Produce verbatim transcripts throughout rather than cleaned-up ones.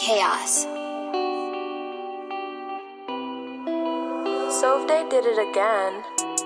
Kaos. So if they did it again,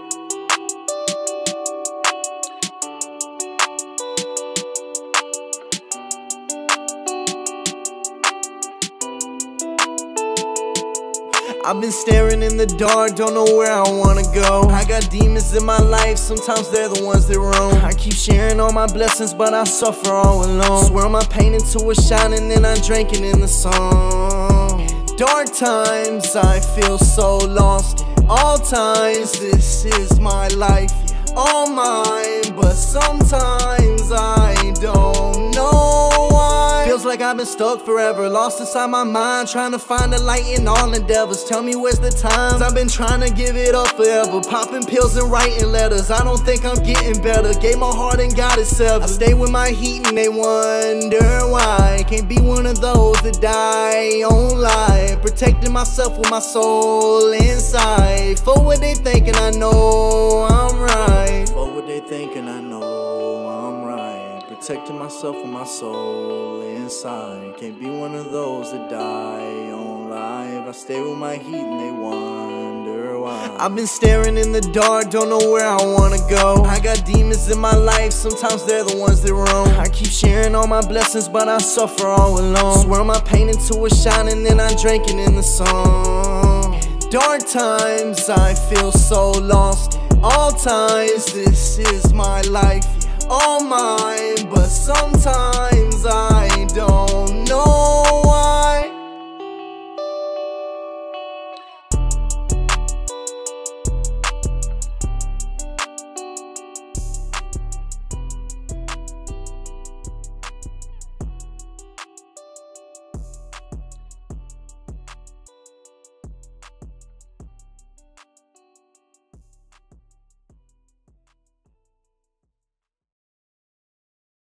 I've been staring in the dark, don't know where I wanna go. I got demons in my life, sometimes they're the ones that roam. I keep sharing all my blessings, but I suffer all alone. Swirl my pain into a shine and then I drink it in the song. Dark times, I feel so lost. All times, this is my life, all mine. But sometimes I don't know why. Feels like I've been stuck forever, lost inside my mind, trying to find the light in all endeavors. Tell me where's the times I've been trying to give it up forever, popping pills and writing letters. I don't think I'm getting better, gave my heart and got it severed. I stay with my heat and they wonder why. Can't be one of those that die on life, protecting myself with my soul inside. For what they thinking, I know I'm right. For what they thinking, I know I'm right. Protecting myself with my soul inside. Can't be one of those that die on life. I stay with my heat and they wonder why. I've been staring in the dark, don't know where I wanna go. I got demons in my life, sometimes they're the ones that roam. I keep sharing all my blessings, but I suffer all alone. Swirl my pain into a shine and then I drink it in the song. Dark times, I feel so lost. All times, this is my life, all mine. But sometimes I